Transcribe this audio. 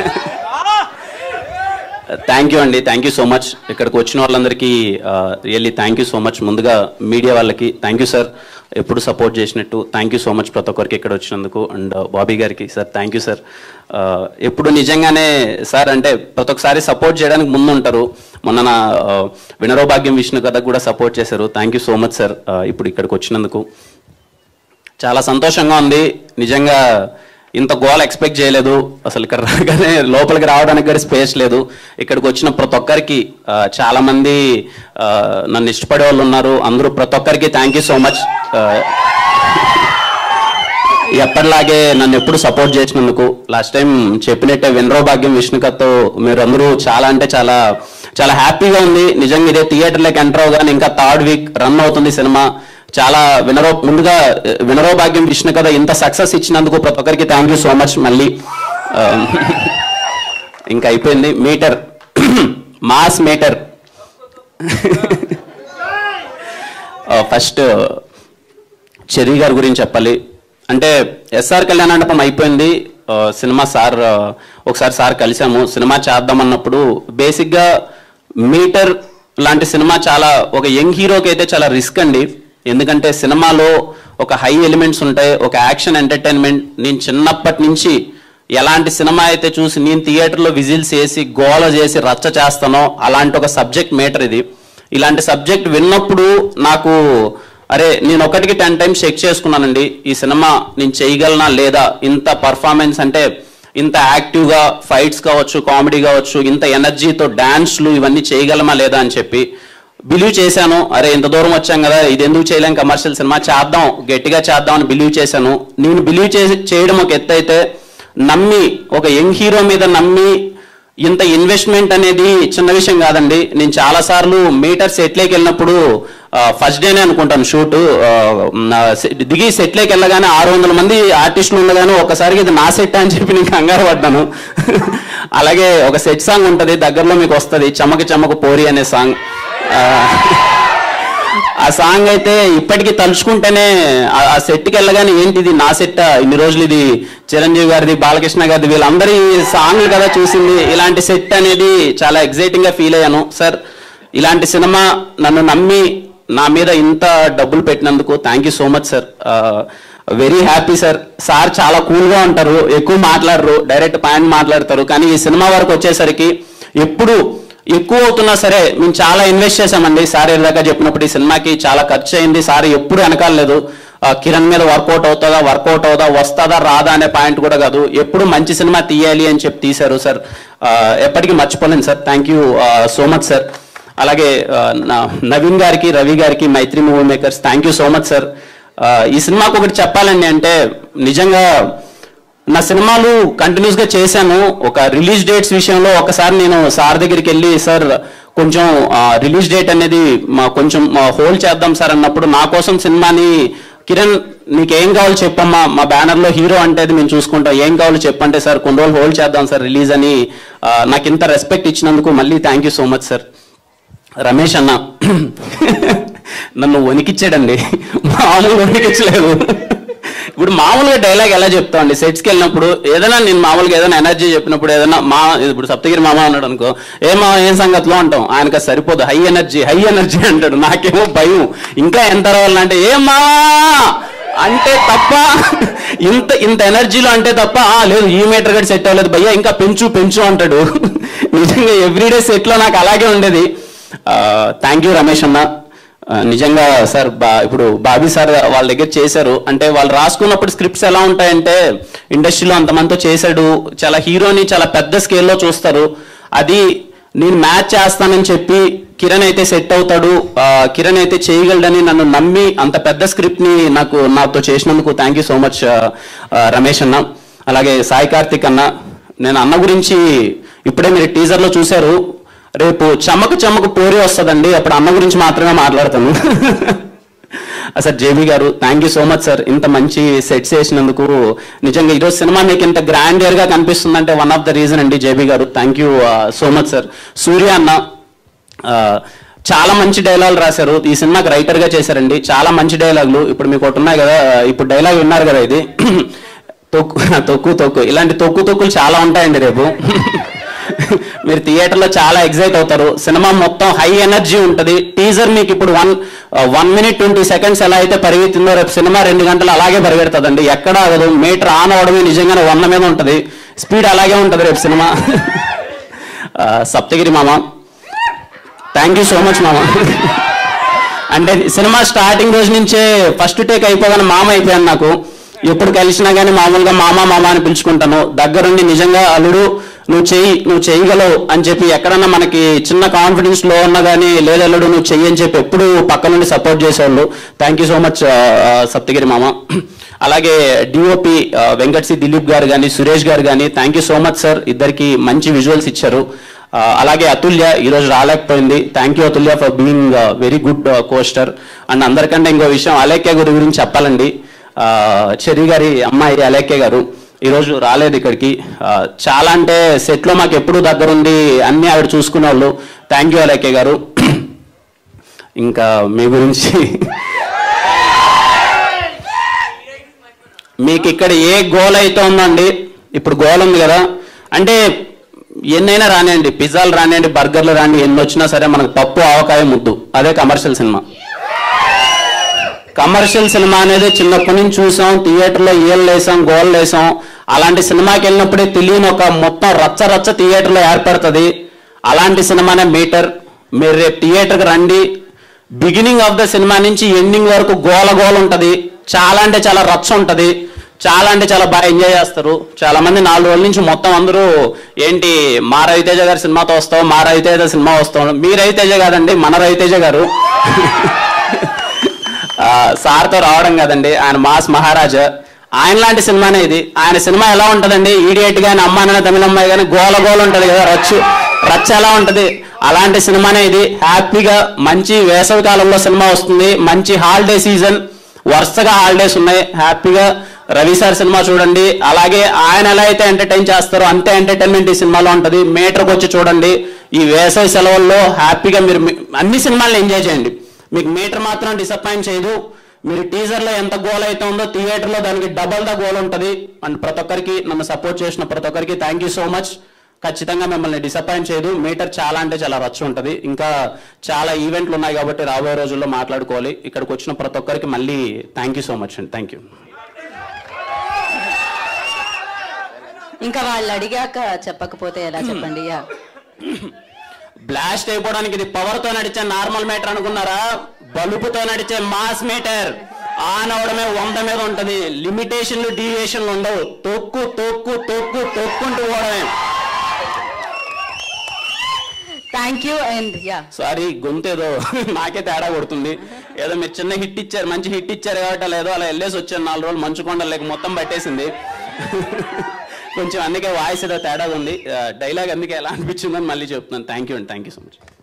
Thank you అండి, thank you so much. ఇక్కడికి వచ్చిన వాళ్ళందరికీ really thank you so much. ముందుగా మీడియా వాళ్ళకి థ్యాంక్ యూ సార్, ఎప్పుడు సపోర్ట్ చేసినట్టు. థ్యాంక్ యూ సో మచ్ ప్రతి ఒక్కరికి ఇక్కడ వచ్చినందుకు. అండ్ బాబీ గారికి సార్ థ్యాంక్ యూ సార్. ఎప్పుడు నిజంగానే సార్ అంటే ప్రతి ఒక్కసారి సపోర్ట్ చేయడానికి ముందు ఉంటారు. మొన్న నా వినరో భాగ్యం విష్ణు కథకు కూడా సపోర్ట్ చేశారు. Thank you so much sir ఇప్పుడు ఇక్కడికి వచ్చినందుకు. చాలా సంతోషంగా ఉంది నిజంగా. ఇంత గోల్ ఎక్స్పెక్ట్ చేయలేదు అసలు. ఇక్కడ రాగానే లోపలికి రావడానికి కూడా స్పేస్ లేదు. ఇక్కడికి వచ్చిన ప్రతి ఒక్కరికి చాలామంది నన్ను ఇష్టపడే వాళ్ళు ఉన్నారు. అందరూ ప్రతి ఒక్కరికి థ్యాంక్ యూ సో మచ్. ఎప్పటిలాగే నన్ను ఎప్పుడు సపోర్ట్ చేసినందుకు. లాస్ట్ టైం చెప్పినట్టే వినరో భాగ్యం విష్ణుకథతో మీరు అందరూ చాలా అంటే చాలా చాలా హ్యాపీగా ఉంది నిజంగా. ఇదే థియేటర్లోకి ఎంటర్ అవగానే ఇంకా 3rd వీక్ రన్ అవుతుంది సినిమా. చాలా ముందుగా వినరో భాగ్యం విష్ణు కథ ఇంత సక్సెస్ ఇచ్చినందుకు ప్రతి ఒక్కరికి థ్యాంక్ యూ సో మచ్. మళ్ళీ ఇంకా అయిపోయింది meter, mass meter. First Cherry గారి గురించి చెప్పాలి. అంటే ఎస్ఆర్ కళ్యాణమండపం అయిపోయింది సినిమా. సార్ ఒకసారి సార్ కలిసాము, సినిమా చేద్దామన్నప్పుడు బేసిక్గా మీటర్ లాంటి సినిమా చాలా ఒక యంగ్ హీరోకి అయితే చాలా రిస్క్ అండి. ఎందుకంటే సినిమాలో ఒక హై ఎలిమెంట్స్ ఉంటాయి, ఒక యాక్షన్ ఎంటర్టైన్మెంట్. నేను చిన్నప్పటి నుంచి ఎలాంటి సినిమా అయితే చూసి నేను థియేటర్లో విజిల్స్ వేసి గోల చేసి రచ్చ చేస్తానో అలాంటి ఒక సబ్జెక్ట్ మేటర్ ఇది. ఇలాంటి సబ్జెక్ట్ విన్నప్పుడు నాకు అరే నేను ఒకటికి 10 times చెక్ చేసుకున్నానండి, ఈ సినిమా నేను చేయగలనా లేదా. ఇంత పర్ఫార్మెన్స్ అంటే ఇంత యాక్టివ్గా ఫైట్స్ కావచ్చు, కామెడీ కావచ్చు, ఇంత ఎనర్జీతో డ్యాన్స్లు ఇవన్నీ చేయగలమా లేదా అని చెప్పి బిలీవ్ చేశాను. అరే ఇంత దూరం వచ్చాం కదా, ఇది ఎందుకు చేయలేం, కమర్షియల్ సినిమా చేద్దాం, గట్టిగా చేద్దాం అని బిలీవ్ చేశాను. నేను బిలీవ్ చేయడం ఒక ఎత్తు అయితే, నమ్మి ఒక యంగ్ హీరో మీద నమ్మి ఇంత ఇన్వెస్ట్మెంట్ అనేది చిన్న విషయం కాదండి. నేను చాలాసార్లు మీటర్ సెట్లోకి వెళ్ళినప్పుడు ఫస్ట్ డేనే అనుకుంటాను షూట్ దిగి సెట్లోకి వెళ్ళగానే 600 మంది ఆర్టిస్టులు ఉండగానే ఒక్కసారికి ఇది నా సెట్ అని చెప్పి నేను కంగారు పడ్డాను. అలాగే ఒక సెట్ సాంగ్ ఉంటుంది, దగ్గరలో మీకు వస్తుంది, చమక చమక పోరి అనే సాంగ్. ఆ సాంగ్ అయితే ఇప్పటికీ తలుచుకుంటేనే ఆ సెట్కి వెళ్ళగానే ఏంటిది నా సెట్, ఇన్ని రోజులు ఇది చిరంజీవి గారిది, బాలకృష్ణ గారిది, వీళ్ళందరి సాంగ్లు కదా చూసింది. ఇలాంటి సెట్ అనేది చాలా ఎగ్జైటింగ్గా ఫీల్ అయ్యాను. సార్ ఇలాంటి సినిమా నన్ను నమ్మి నా మీద ఇంత డబ్బులు పెట్టినందుకు thank you so much sir. Very happy sir. Sir చాలా కూల్గా ఉంటారు, ఎక్కువ మాట్లాడరు, డైరెక్ట్ పాయింట్ మాట్లాడతారు. కానీ ఈ సినిమా వరకు వచ్చేసరికి ఎప్పుడు ఎక్కువ అవుతున్నా సరే మేము చాలా ఇన్వెస్ట్ చేశామండి. సార్ ఏదాకా చెప్పినప్పుడు ఈ సినిమాకి చాలా ఖర్చు అయింది. సార్ ఎప్పుడు వెనకాలేదు. కిరణ్ మీద వర్కౌట్ అవుతుందా, వస్తుందా రాదా అనే పాయింట్ కూడా కాదు, ఎప్పుడు మంచి సినిమా తీయాలి అని చెప్పి తీశారు సార్. ఎప్పటికీ మర్చిపోలేను sir. Thank you so much sir. అలాగే నవీన్ గారికి, రవి గారికి, Mythri movie makers thank you so much sir. ఈ సినిమాకు ఒకటి చెప్పాలండి, అంటే నిజంగా నా సినిమాలు కంటిన్యూస్గా చేశాను. ఒక రిలీజ్ డేట్స్ విషయంలో ఒకసారి నేను సార్ దగ్గరికి వెళ్ళి, సార్ కొంచెం రిలీజ్ డేట్ అనేది కొంచెం హోల్డ్ చేద్దాం సార్ అన్నప్పుడు, నా కోసం సినిమాని కిరణ్ నీకేం కావాలో చెప్పమ్మా, మా బ్యానర్లో హీరో అంటే అది మేము చూసుకుంటాం, ఏం కావాలో చెప్పంటే సార్ కొన్ని రోజులు హోల్డ్ చేద్దాం సార్ రిలీజ్ అని నాకు ఇంత రెస్పెక్ట్ ఇచ్చినందుకు మళ్ళీ thank you so much sir. Ramesh అన్న నన్ను వణికిచ్చాడండి, మామూలు వణికించలేదు. ఇప్పుడు మామూలుగా డైలాగ్ ఎలా చెప్తామండి సెట్స్కి వెళ్ళినప్పుడు, ఏదైనా నేను మామూలుగా ఏదైనా ఎనర్జీ చెప్పినప్పుడు ఏదైనా ఇప్పుడు సప్తగిరి మామ అన్నాడు అనుకో, ఏం సంగతిలో అంటాం, ఆయనకు సరిపోదు, హై ఎనర్జీ అంటాడు. నాకేమో భయం, ఇంకా ఎంత రావాలంటే ఏం మావా అంటే తప్ప, ఇంత ఎనర్జీలో అంటే తప్ప లేదు ఈ మీటర్ గడి సెట్ అవ్వలేదు భయ్యా, ఇంకా పెంచు అంటాడు. నిజంగా ఎవ్రీడే సెట్లో నాకు అలాగే ఉండేది. థ్యాంక్ యూ రమేష్ అన్న. నిజంగా సార్ ఇప్పుడు బాబీ సార్ వాళ్ళ దగ్గర చేశారు అంటే, వాళ్ళు రాసుకున్నప్పుడు స్క్రిప్ట్స్ ఎలా ఉంటాయంటే, ఇండస్ట్రీలో అంతమందితో చేశాడు, చాలా హీరోని చాలా పెద్ద స్కేల్లో చూస్తారు. అది నేను మ్యాచ్ చేస్తానని చెప్పి కిరణ్ అయితే సెట్ అవుతాడు, కిరణ్ అయితే చేయగలడని నన్ను నమ్మి అంత పెద్ద స్క్రిప్ట్ని నాతో చేసినందుకు thank you so much Ramesh అన్న. అలాగే సాయి కార్తిక్ అన్న. నేను అన్న గురించి ఇప్పుడే మీరు టీజర్లో చూశారు, రేపు చమ్మకు పోరి వస్తుందండి, అప్పుడు అన్న గురించి మాత్రమే మాట్లాడతాను. Sir JB garu thank you so much sir, ఇంత మంచి సెట్స్ చేసినందుకు. నిజంగా ఈరోజు సినిమా మీకు ఇంత గ్రాండియర్గా కనిపిస్తుందంటే వన్ ఆఫ్ ద రీజన్ అండి JB garu. Thank you so much sir. Surya అన్న చాలా మంచి డైలాగులు రాశారు, ఈ సినిమాకి రైటర్గా చేశారండి, చాలా మంచి డైలాగులు. ఇప్పుడు మీకు ఒకటి ఉన్నాయి కదా, ఇప్పుడు డైలాగ్ విన్నారు కదా, ఇది తొక్కు ఇలాంటి తొక్కులు చాలా ఉంటాయండి రేపు. మీరు థియేటర్లో చాలా ఎగ్జైట్ అవుతారు. సినిమా మొత్తం హై ఎనర్జీ ఉంటుంది. టీజర్ మీకు ఇప్పుడు 1 minute 20 seconds ఎలా అయితే పరిగెత్తుందో రేపు సినిమా 2 గంటలు అలాగే పరిగెడుతుందండి. ఎక్కడ అవ్వదు. మీటర్ ఆన్ అవడమే నిజంగానే 100 మీద ఉంటుంది. స్పీడ్ అలాగే ఉంటుంది రేపు సినిమా. సప్తగిరి మామ, థ్యాంక్ యూ సో మచ్ మామ. అంటే సినిమా స్టార్టింగ్ రోజు నుంచే ఫస్ట్ టేక్ అయిపోగానే మామ అయిపోయాను. నాకు ఎప్పుడు కలిసినా కానీ మామూలుగా మామ అని పిలుచుకుంటాను. దగ్గరుండి నిజంగా అల్లుడు నువ్వు చేయగలవు అని చెప్పి, ఎక్కడన్నా మనకి చిన్న కాన్ఫిడెన్స్ లో ఉన్నా కానీ లేదు అల్లుడు నువ్వు చెయ్యి అని చెప్పి ఎప్పుడు పక్క నుండి సపోర్ట్ చేసేవాళ్ళు. Thank you so much Saptagiri మామ. అలాగే డిఓపి వెంకట్ సి దిలీప్ గారు కానీ సురేష్ గారు కానీ thank you so much sir. ఇద్దరికి మంచి విజువల్స్ ఇచ్చారు. అలాగే అతుల్య ఈరోజు రాలేకపోయింది. Thank you Athulya for being very good co-star. And అందరికంటే ఇంకో విషయం, అలేఖ్య గారి గురించి చెప్పాలండి. చెర్రీ గారి అమ్మాయి అలేఖ్య గారు ఈరోజు రాలేదు ఇక్కడికి. చాలా అంటే సెట్లో మాకు ఎప్పుడూ దగ్గరుండి అన్నీ ఆవిడ చూసుకునే వాళ్ళు. థ్యాంక్ యూ అలేఖ్య గారు. ఇంకా మీ గురించి మీకు ఇక్కడ ఏ గోల్ అయితే ఉందండి, ఇప్పుడు గోల్ ఉంది కదా, అంటే ఎన్నైనా రానియండి, పిజ్జాలు రానియండి, బర్గర్లు రాని, ఎన్ని వచ్చినా సరే మనకు పప్పు ఆవకాయ ముద్దు, అదే కమర్షియల్ సినిమా. కమర్షియల్ సినిమా అనేది చిన్నప్పటి నుంచి చూసాం, థియేటర్లో ఏళ్ళు వేసాం, గోళ్ళు వేసాం. అలాంటి సినిమాకి వెళ్ళినప్పుడే తెలియని ఒక మొత్తం రచ్చ థియేటర్లో ఏర్పడుతుంది. అలాంటి సినిమానే మీటర్. మీరు రేపు థియేటర్కి రండి, బిగినింగ్ ఆఫ్ ద సినిమా నుంచి ఎండింగ్ వరకు గోల ఉంటుంది. చాలా అంటే చాలా రచ్చ ఉంటుంది. చాలా అంటే చాలా బాగా ఎంజాయ్ చేస్తారు. చాలా మంది 4 రోజుల నుంచి మొత్తం అందరూ ఏంటి మా రవితేజ గారి సినిమాతో వస్తాం, మా రవితేజ సినిమా వస్తాం. మీ రవితేజ కాదండి, మన రవితేజ గారు. సార్తో రావడం కదండి, ఆయన మాస్ మహారాజా. ఆయన లాంటి సినిమానే ఇది. ఆయన సినిమా ఎలా ఉంటుందండి, ఈడియట్ కానీ అమ్మాయిన తమిళమ్మాయి కానీ గోల ఉంటుంది కదా, రచ్చ ఎలా ఉంటుంది, అలాంటి సినిమానే ఇది. హ్యాపీగా మంచి వేసవి కాలంలో సినిమా వస్తుంది. మంచి హాలిడే సీజన్, వరుసగా హాలిడేస్ ఉన్నాయి. హ్యాపీగా రవి సార్ సినిమా చూడండి. అలాగే ఆయన ఎలా అయితే ఎంటర్టైన్ చేస్తారో అంతే ఎంటర్టైన్మెంట్ ఈ సినిమాలో ఉంటుంది. మీటర్కి వచ్చి చూడండి. ఈ వేసవి సెలవుల్లో హ్యాపీగా మీరు అన్ని సినిమాలను ఎంజాయ్ చేయండి. మీకు మీటర్ మాత్రం డిసప్పాయింట్ చేయదు. మీరు టీజర్లో ఎంత గోల్ అయితే ఉందో థియేటర్లో దానికి డబల్ ద గోల్ ఉంటుంది. అండ్ ప్రతి ఒక్కరికి, నన్ను సపోర్ట్ చేసిన ప్రతి ఒక్కరికి థ్యాంక్ యూ సో మచ్. ఖచ్చితంగా మిమ్మల్ని డిసప్పాయింట్ చేయదు. మీటర్ చాలా అంటే చాలా రచ్చ ఉంటుంది. ఇంకా చాలా ఈవెంట్లు ఉన్నాయి కాబట్టి రాబోయే రోజుల్లో మాట్లాడుకోవాలి. ఇక్కడికి వచ్చిన ప్రతి ఒక్కరికి మళ్ళీ థ్యాంక్ యూ సో మచ్ అండి. Thank you. ఇంకా వాళ్ళు అడిగాక చెప్పకపోతే ఎలా చెప్పండి. బ్లాస్ట్ అయిపోవడానికి ఇది పవర్తో నడిచే నార్మల్ మీటర్ అనుకున్నారా? బలుపుతో నడిచే మాస్ మీటర్. ఆన్ అవడమే 100 మీద ఉంటుంది. లిమిటేషన్లు డీవియేషన్లు ఉండవు. తొక్కుంటూ పోవడమే. Thank you. అండ్ సారీ, గొంతేదో నాకే తేడా కొడుతుంది. ఏదో మీరు చిన్న హిట్ ఇచ్చారు, మంచి హిట్ ఇచ్చారు కాబట్టి లేదో అలా వెళ్ళేసి వచ్చాను. 4 రోజులు మంచుకొండ లేక మొత్తం పట్టేసింది. కొంచెం అందుకే వాయిస్ ఏదో తేడా ఉంది. డైలాగ్ అందుకే ఎలా అనిపించిందని మళ్ళీ చెప్తున్నాను. థ్యాంక్ యూ అండి. Thank you so much.